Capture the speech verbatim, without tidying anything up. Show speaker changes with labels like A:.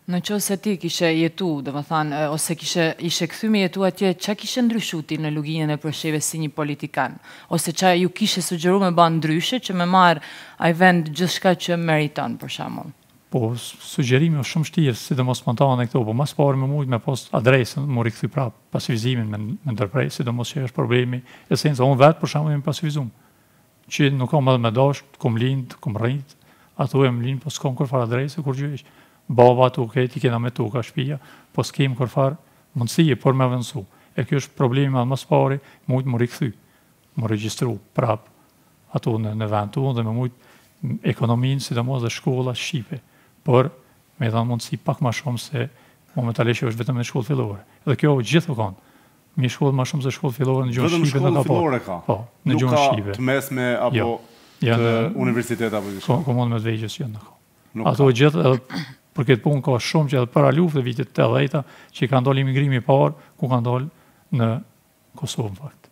A: Në qovë se ti kishe jetu, dhe më thanë, ose kishe, ishe këthy me jetu atje, qa kishe ndryshu ti në luginën e Presheve si një politikan? Ose qa ju kishe sugjeru me ba ndryshe që me marë aj vend gjithshka që meriton, për shamull?
B: Po, sugjerimi është shumë shtirë, si dhe mos spontane këto, po mas pare me mujtë me post adresën, më rikëthy prapë pasivizimin me, me ndërprej, si dhe mos që është problemi, esenca, unë vetë për shamull jemi pasivizum, që nuk kam edhe me dasht, kom lind, kom rrit, ato e më lind, po s'kom kërfar adresë, kur gjysh. Baba të okay, ti kena me tuka shpia, po s'kem kërfar mundësije për me vënsu. E kjo është problemi më mas pari, mujtë më rikëthy, më registru prapë ato në, në vend të unë dhe me mujtë ekonominë, si dhe mos dhe shkolla Shqipe, për me dhanë mundësi pak ma shumë se momentalisht është vetëm në shkollë fillore. Edhe kjo gjithë u kanë. Mi shkollë ma shumë se shkollë fillore në gjuhën Shqipe në ka po.
C: Fillore ka?
B: Po, në gjuhën Shqipe.
C: Nuk ka të mesme apo
B: jo.
C: të universitet apo gjithë?
B: Komonë me të vegjës që në ka. Ato gjithë edhe për këtë punë ka shumë që edhe para luftëve vitit të dhejta që i ka ndolë imigrimi parë, ku ka ndolë në Kosovë në fakt.